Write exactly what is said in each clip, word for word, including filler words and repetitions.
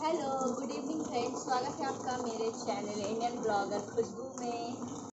Hello good evening friends, स्वागत है आपका मेरे चैनल इंडियन ब्लॉगर खुशबू में।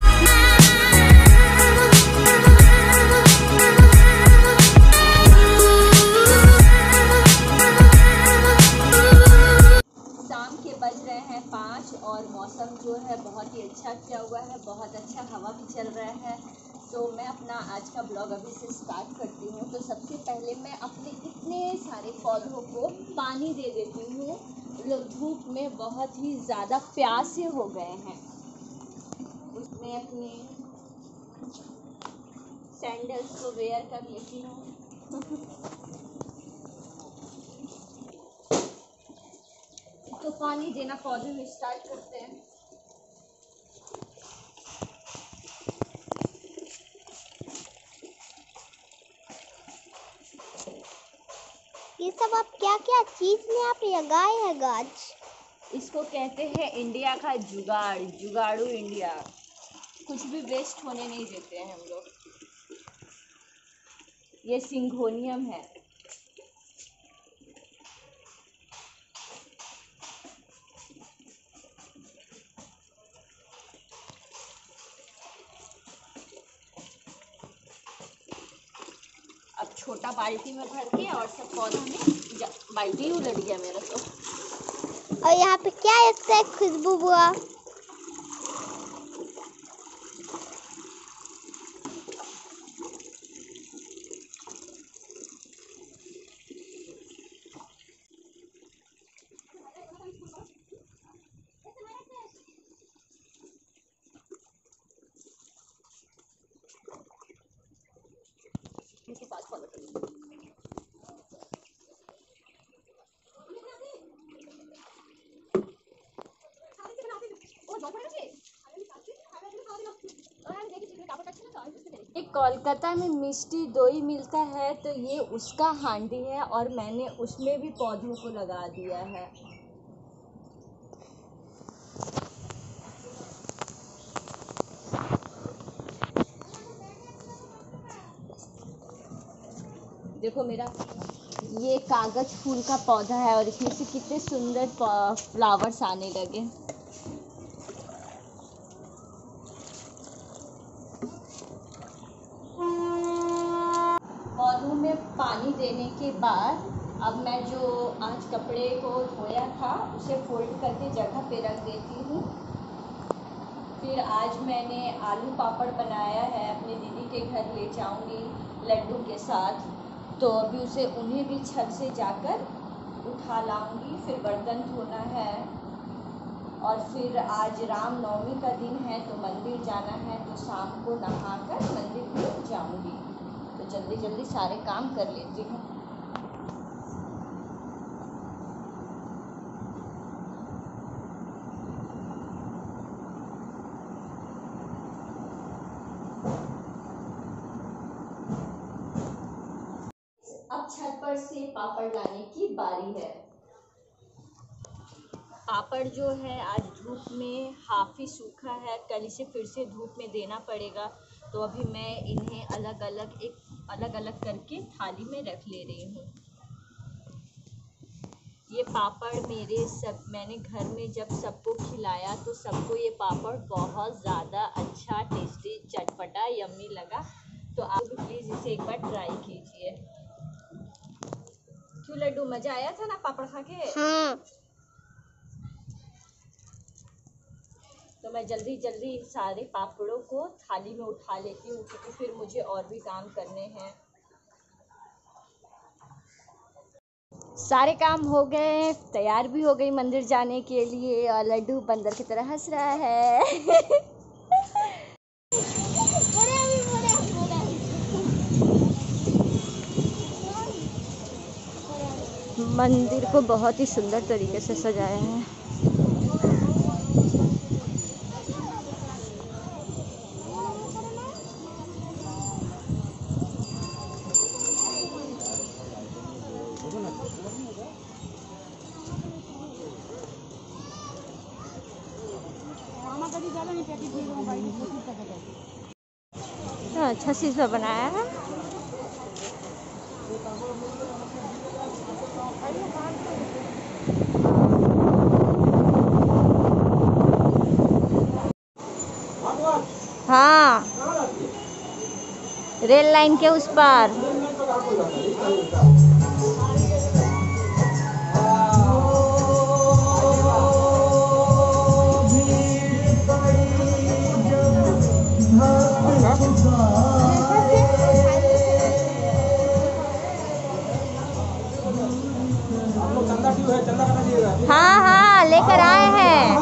शाम के बज रहे हैं पाँच और मौसम जो है बहुत ही अच्छा किया हुआ है, बहुत अच्छा हवा भी चल रहा है। तो मैं अपना आज का ब्लॉग अभी से स्टार्ट करती हूँ। तो सबसे पहले मैं अपने इतने सारे पौधों को पानी दे देती हूँ। लोग धूप में बहुत ही ज़्यादा प्यासे हो गए हैं। उसमें अपने सैंडल्स को वेयर कर लेती हूँ। तो पानी देना पौधे में स्टार्ट करते हैं। ये सब आप क्या क्या चीज में आप लगाए है गाज? इसको कहते हैं इंडिया का जुगाड़, जुगाड़ू इंडिया। कुछ भी वेस्ट होने नहीं देते हैं हम लोग। ये सिंघोनियम है। अब छोटा बाल्टी में भर के और सब पौधा में, बाल्टी उलट गया मेरा तो। और यहाँ पे क्या लगता है खुशबू बुआ? इनके पास फॉलो करिए। एक कोलकाता में मिष्टी दोई मिलता है, तो ये उसका हांडी है और मैंने उसमें भी पौधों को लगा दिया है। देखो मेरा ये कागज फूल का पौधा है और इसमें से कितने सुंदर फ्लावर्स आने लगे। पौधों में पानी देने के बाद अब मैं जो आज कपड़े को धोया था उसे फोल्ड करके जगह पे रख देती हूँ। फिर आज मैंने आलू पापड़ बनाया है, अपने दीदी के घर ले जाऊँगी लड्डू के साथ। तो अभी उसे उन्हें भी छत से जाकर उठा लाऊंगी। फिर बर्तन धोना है और फिर आज रामनवमी का दिन है तो मंदिर जाना है, तो शाम को नहाकर मंदिर भी जाऊंगी। तो जल्दी जल्दी सारे काम कर लेती हूँ। अब छत पर से पापड़ लाने की बारी है। पापड़ जो है आज धूप में हाफ ही सूखा है, कल इसे फिर से धूप में देना पड़ेगा। तो अभी मैं इन्हें अलग अलग एक अलग अलग करके थाली में रख ले रही हूँ। ये पापड़ मेरे सब मैंने घर में जब सबको खिलाया तो सबको ये पापड़ बहुत ज़्यादा अच्छा, टेस्टी, चटपटा, यम्मी लगा। तो आप भी प्लीज़ इसे एक बार ट्राई कीजिए। क्यों लड्डू, मज़ा आया था ना पापड़ खा के? हाँ। तो मैं जल्दी जल्दी सारे पापड़ों को थाली में उठा लेती हूँ क्योंकि फिर मुझे और भी काम करने हैं। सारे काम हो गए, तैयार भी हो गई मंदिर जाने के लिए और लड्डू बंदर की तरह हंस रहा है। मंदिर को बहुत ही सुंदर तरीके से सजाया है। अच्छा चीज़ बनाया है। रेल लाइन के उस पार। हाँ हाँ लेकर आए हैं।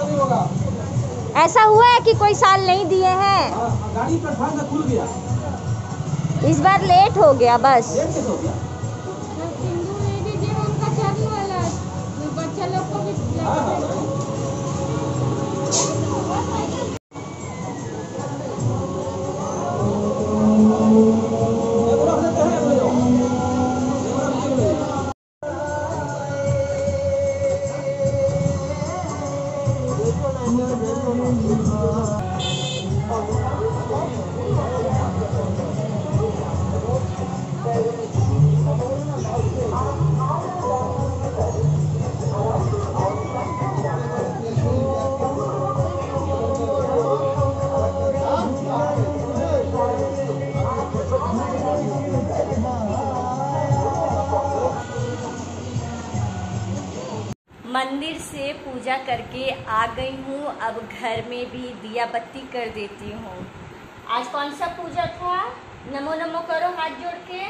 ऐसा हुआ है कि कोई साल नहीं दिए हैं, गाड़ी प्लेटफार्म से खुल गया, इस बार लेट हो गया बस। बच्चा लोग को भी मंदिर से पूजा करके आ गई हूँ। अब घर में भी दिया बत्ती कर देती हूँ। आज कौन सा पूजा था? नमो नमो करो हाथ जोड़ के।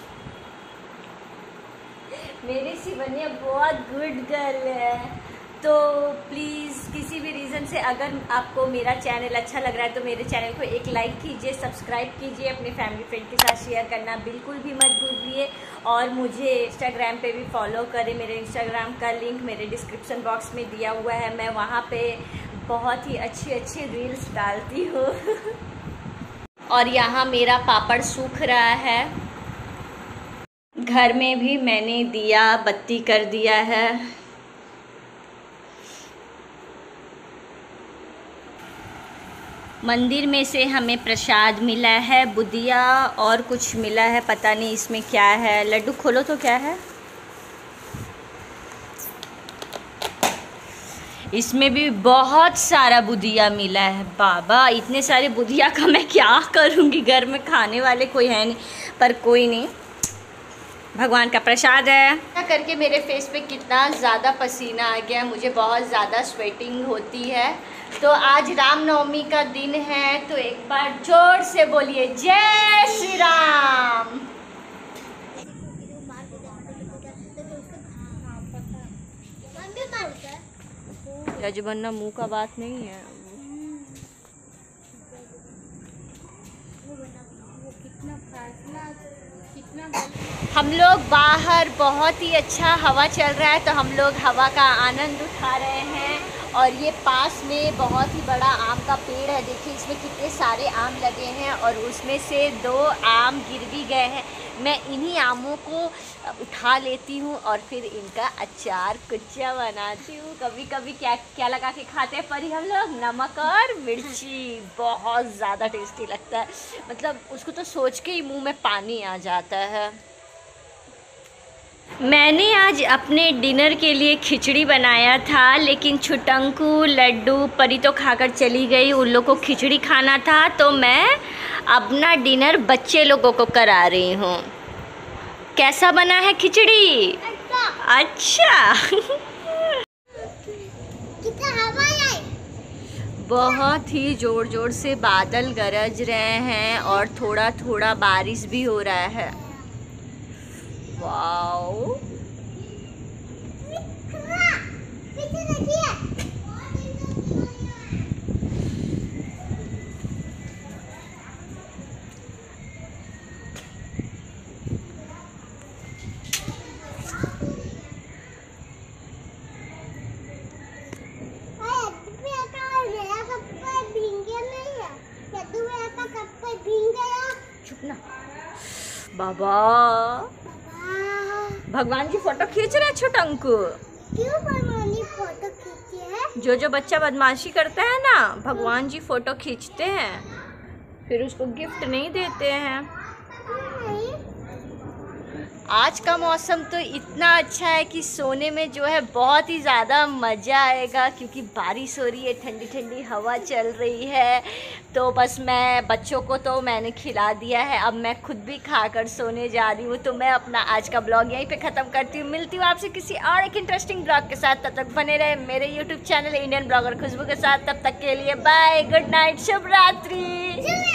मेरी शिवन्या बहुत गुड गर्ल है। तो प्लीज़ किसी भी रीज़न से अगर आपको मेरा चैनल अच्छा लग रहा है तो मेरे चैनल को एक लाइक कीजिए, सब्सक्राइब कीजिए, अपने फैमिली फ्रेंड के साथ शेयर करना बिल्कुल भी मत भूलिए। और मुझे इंस्टाग्राम पे भी फॉलो करें। मेरे इंस्टाग्राम का लिंक मेरे डिस्क्रिप्शन बॉक्स में दिया हुआ है। मैं वहाँ पे बहुत ही अच्छी अच्छी रील्स डालती हूँ। और यहाँ मेरा पापड़ सूख रहा है। घर में भी मैंने दिया बत्ती कर दिया है। मंदिर में से हमें प्रसाद मिला है, बुदिया और कुछ मिला है, पता नहीं इसमें क्या है। लड्डू खोलो तो क्या है इसमें भी बहुत सारा बुदिया मिला है। बाबा इतने सारे बुदिया का मैं क्या करूँगी, घर में खाने वाले कोई है नहीं, पर कोई नहीं, भगवान का प्रसाद है। करके मेरे फेस पे कितना ज़्यादा पसीना आ गया, मुझे बहुत ज़्यादा स्वेटिंग होती है। तो आज रामनवमी का दिन है, तो एक बार जोर से बोलिए जय श्री राम। जज बनना मुंह का बात नहीं है। हम लोग बाहर बहुत ही अच्छा हवा चल रहा है, तो हम लोग हवा का आनंद उठा रहे हैं। और ये पास में बहुत ही बड़ा आम का पेड़ है, देखिए इसमें कितने सारे आम लगे हैं और उसमें से दो आम गिर भी गए हैं। मैं इन्हीं आमों को उठा लेती हूँ और फिर इनका अचार कुच्चा बनाती हूँ। कभी कभी क्या क्या लगा के खाते हैं परी हम लोग, नमक और मिर्ची, बहुत ज़्यादा टेस्टी लगता है। मतलब उसको तो सोच के ही मुँह में पानी आ जाता है। मैंने आज अपने डिनर के लिए खिचड़ी बनाया था, लेकिन छुटंकू लड्डू परी तो खाकर चली गई, उन लोगों को खिचड़ी खाना था, तो मैं अपना डिनर बच्चे लोगों को करा रही हूँ। कैसा बना है खिचड़ी? अच्छा, अच्छा। कितना हवा है? बहुत ही ज़ोर ज़ोर से बादल गरज रहे हैं और थोड़ा थोड़ा बारिश भी हो रहा है। वाओ, चुप ना बाबा। भगवान की फोटो खींच रहे छुटंकू। क्यों भगवान की फोटो खींची है? जो जो बच्चा बदमाशी करता है ना, भगवान जी फोटो खींचते हैं, फिर उसको गिफ्ट नहीं देते हैं। नहीं। आज का मौसम तो इतना अच्छा है कि सोने में जो है बहुत ही ज़्यादा मज़ा आएगा, क्योंकि बारिश हो रही है, ठंडी ठंडी हवा चल रही है। तो बस मैं बच्चों को तो मैंने खिला दिया है, अब मैं खुद भी खाकर सोने जा रही हूँ। तो मैं अपना आज का ब्लॉग यहीं पे ख़त्म करती हूँ। मिलती हूँ आपसे किसी और एक इंटरेस्टिंग ब्लॉग के साथ। तब तक बने रहे मेरे YouTube channel Indian blogger Khushboo के साथ। तब तक के लिए बाय, गुड नाइट, शुभ रात्रि।